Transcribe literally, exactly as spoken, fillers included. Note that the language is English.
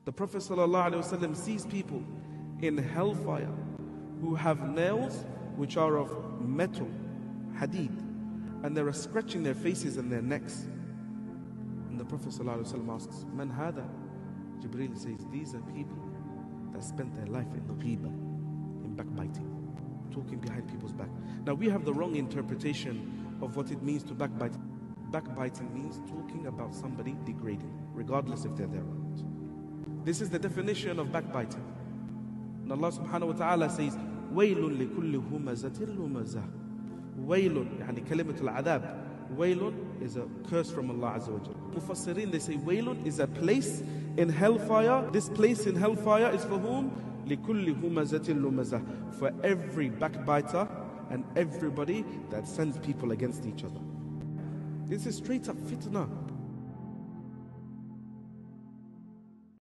The Prophet ﷺ sees people in hellfire who have nails which are of metal, hadid, and they are scratching their faces and their necks. And the Prophet ﷺ asks, Man hada? Jibreel says, these are people that spent their life in the ghiba, in backbiting, talking behind people's back. Now we have the wrong interpretation of what it means to backbite. Backbiting means talking about somebody degrading, regardless if they're there or not. This is the definition of backbiting. And Allah subhanahu wa ta'ala says, وَيْلٌ لِكُلِّ هُمَزَةٍ لُمَزَةٍ. Waylun, yani kalimatul adab. Waylun is a curse from Allah Azza wa Jalla. Mufassirin, they say Waylun is a place in hellfire. This place in hellfire is for whom? لِكُلِّ هُمَزَةٍ لُمَزَةٍ. For every backbiter and everybody that sends people against each other. This is straight up fitna.